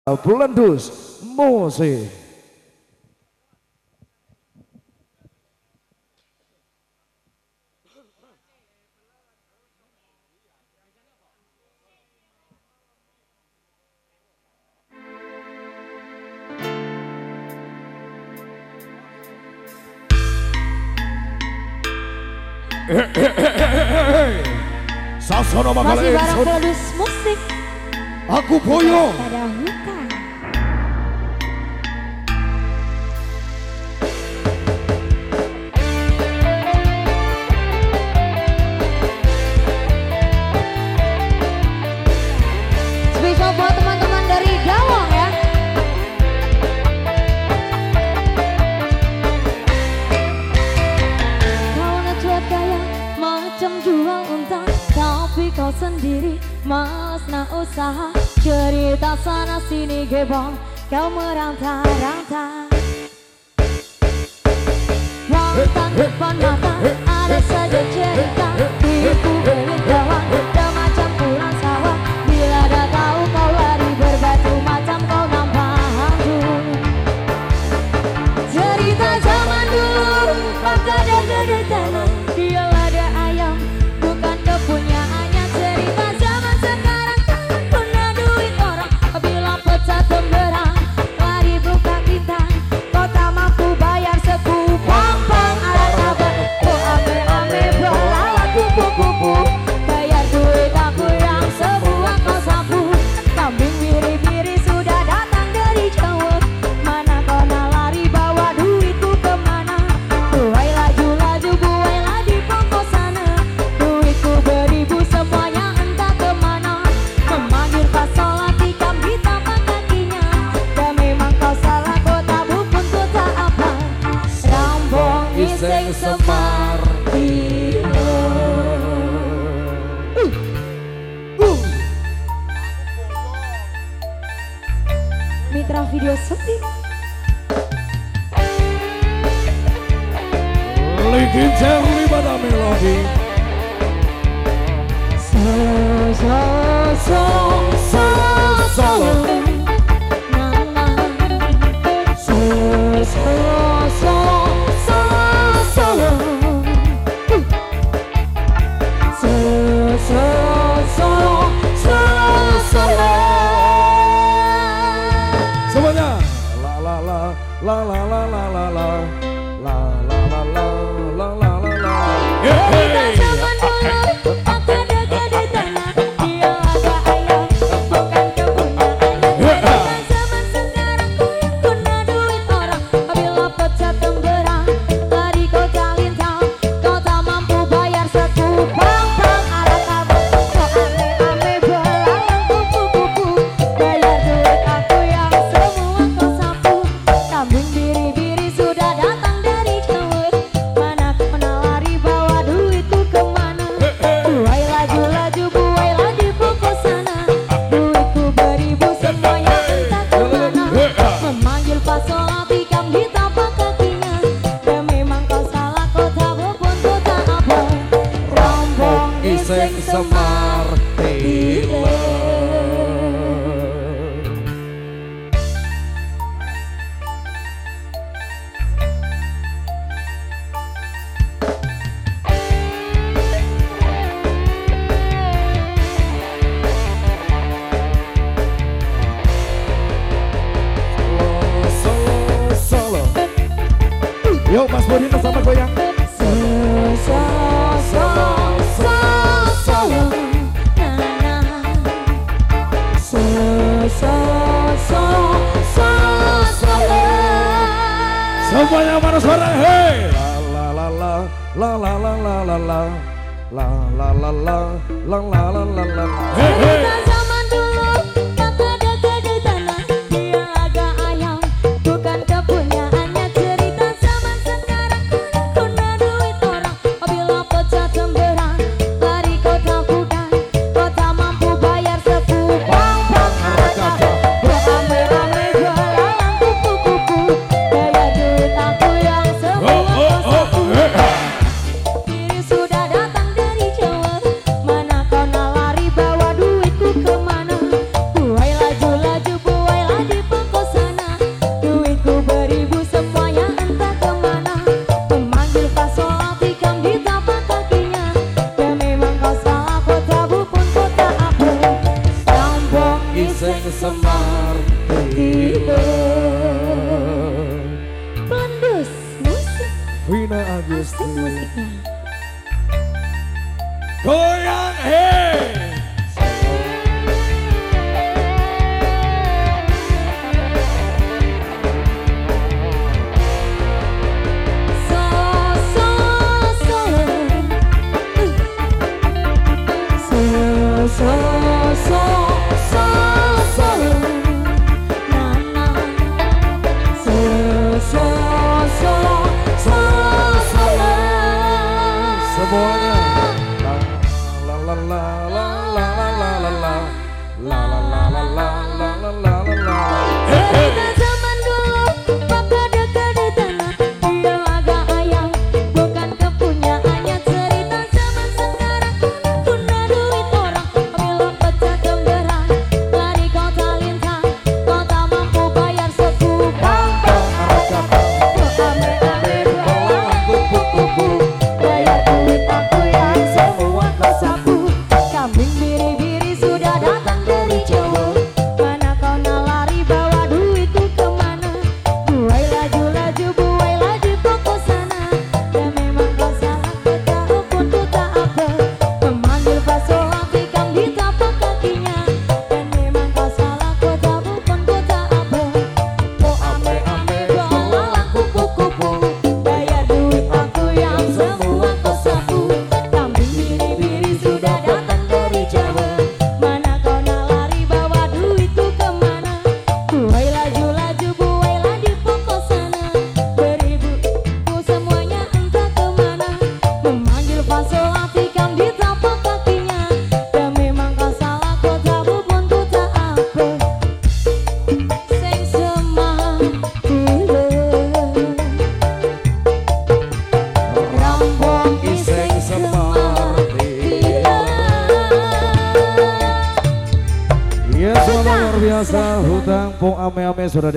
Belendus musik. Sasono masih bareng Belendus musik. Aku boyong Pada hutan. Spesial buat teman-teman dari Dawang ya. Kau ngecuat gaya macam jual unta, tapi kau sendiri mas nak usaha. Cerita sana sini gebong, kau merantau-rantau. Wantang depan mata, ada saja cerita. Tipu belit kawan, udah macam pulang sawah. Bila dah tahu kau lari berbatu, macam kau nampak hantu. Cerita zaman dulu, maka ada gede tanah. Dia lada ayam, bukan kepunyaannya. Cerita zaman sekarang, punya duit orang. Bila pecah temberang, lari buka kita. Kau tak mampu bayar sekupang pang alat kabar. Kau ame-ame belalang kupu-kupu. Bayar duit aku yang semua kau sapu. Kambing biri-biri sudah datang dari jauh. Mana kau nak lari bawa duitku kemana? Buai laju-laju, buai lagi pokok sana. Duitku beribu semuanya entah kemana. Memanggil pas sholat tikam di tapak kakinya. Dan memang kau salah, kau tak bukun, kau tak apa. Rambong iseng semar Mitra video syuting. Likin Charlie pada melodi. Semuanya la la la la la la la la la la la la la la la la la. Cerita zaman dulu, aku ada gede tanah. Dia ada ayam, bukan kepunyaannya. Cerita zaman sekarang, kau yang punya duit orang. Bila pecah temberang, lari kau calintang. Kau tak mampu bayar sekupang pang alat kabar. Kau ame-ame belalang kupu-kupu. Bayar duit aku yang semua kau sapu. Kambing biri-biri sudah datang dari jauh. Mana kau nak lari bawa duitku kemana? Buai laju-laju, buai lagi pokok sana. Duitku beribu semuanya entah kemana. Memanggil pas sholat tikam di tapak kakinya. Dan memang kau salah, kau tak bopon, kau tak apa. Rombong iseng semar Solo. Yo Mas Bodi sama goyang. Semuanya mana suara hey la la la la la la la la la la la la la la la la la la hey hey. Cerita zaman dulu, kata ada gede tanah. Dia agak ayam, bukan kepunyaannya. Cerita zaman sekarang, punya duit orang. Bila pecah temberang, lari kau takutan. Kau tak mampu bayar sekupang pang alat kabar. Kau ame-ame belalang kupu-kupu. Bayar duit aku yang semua kau sapu. Diri sudah datang dari Jawa. Mana kau nak lari bawa duitku ke semar tiba. Pelendus musik Vina asik Agusti. musiknya. Goyang hei. Semuanya la la la la la la la la la la la la la la la la la la. Cerita zaman dulu maka dekat di tanah dia agak ayam bukan kepunyaannya. Cerita zaman sekarang guna duit orang bila pecah cemberan lari kota lintang kau tak mampu bayar sepupu kampung. Ame-ame bawa kupu-kupu bayar duit aku yang semua kau sapu. Kambing biri-biri sudah datang dari jauh. Mana kau nak lari bawa duitku kemana? Buai laju-laju buai laju pokok sana. Dan memang kau salah kau tahu pun ku tak apa. Memanggil bakso hati kang di tapak kakinya. Dan memang kau salah kau tahu pun ku tak apa. Oh ame-ame bawa kupu-kupu bayar duit aku yang semua kau sapu. Kambing biri-biri sudah datang dari Jawa. Mana kau nak lari bawa duitku kemana? Buai laju-laju buai laju pokok sana. Beribu-ibu semuanya entah kemana. Memanggil bakso hati kang di tapak kakinya. Dan memang kau salah kau tahu pun ku tak apa. Sing semar tiba. Rampung iseng semar tiba. Iya, semua luar biasa. Hutang po ame-ame sudah